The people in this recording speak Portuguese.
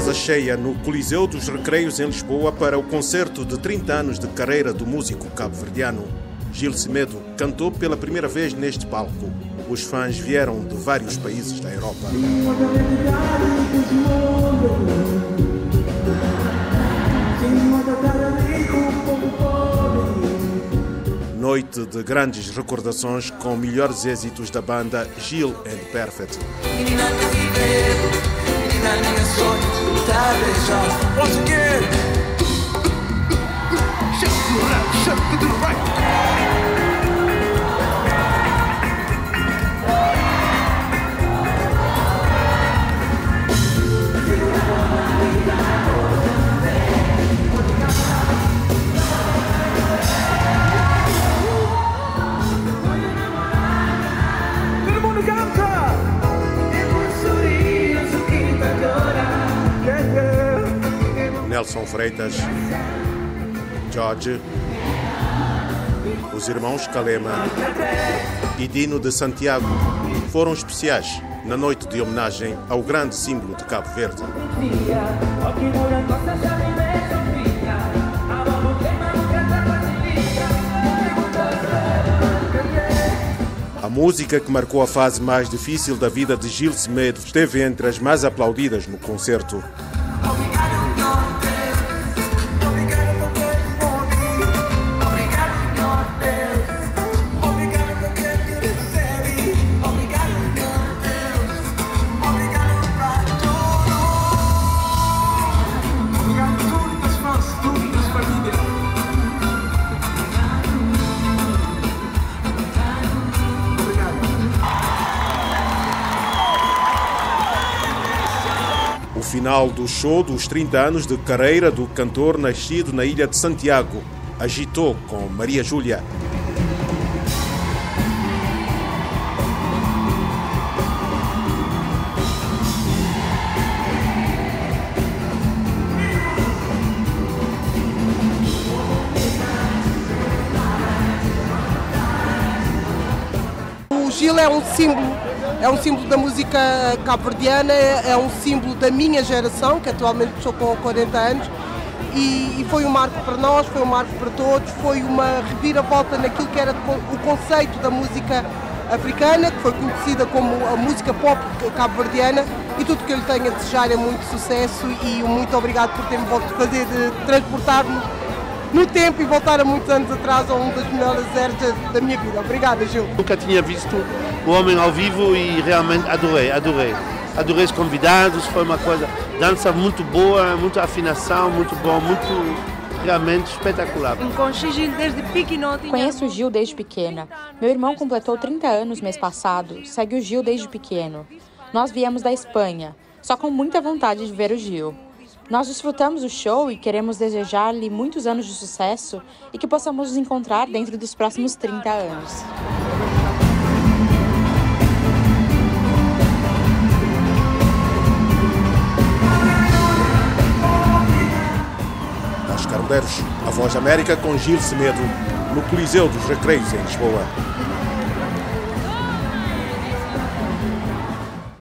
casa cheia no Coliseu dos Recreios em Lisboa para o concerto de 30 anos de carreira do músico cabo-verdiano. Gil Semedo cantou pela primeira vez neste palco. Os fãs vieram de vários países da Europa. Noite de grandes recordações com melhores êxitos da banda Gil and Perfect. Once again, shake to the left, shake to the right. Nelson Freitas, Jorge, os irmãos Calema e Dino de Santiago foram especiais na noite de homenagem ao grande símbolo de Cabo Verde. A música que marcou a fase mais difícil da vida de Gil Semedo esteve entre as mais aplaudidas no concerto. O final do show dos 30 anos de carreira do cantor nascido na ilha de Santiago agitou com Maria Júlia. O Gil é um símbolo da música cabo-verdiana, é um símbolo da minha geração, que atualmente estou com 40 anos, e foi um marco para nós, foi um marco para todos, foi uma reviravolta naquilo que era o conceito da música africana, que foi conhecida como a música pop cabo-verdiana, e tudo que eu lhe tenho a desejar é muito sucesso e muito obrigado por ter-me fazer de transportar-me no tempo e voltar a muitos anos atrás a um dos melhores eras da minha vida. Obrigada, Gil. Nunca tinha visto o homem ao vivo e realmente adorei. Adorei os convidados, foi uma coisa, dança muito boa, muita afinação, muito bom, realmente espetacular. Conheço o Gil desde pequena. Meu irmão completou 30 anos mês passado, segue o Gil desde pequeno. Nós viemos da Espanha, só com muita vontade de ver o Gil. Nós desfrutamos o show e queremos desejar-lhe muitos anos de sucesso e que possamos nos encontrar dentro dos próximos 30 anos. Oscar Medeiros, A Voz da América com Gil Semedo, no Coliseu dos Recreios em Lisboa.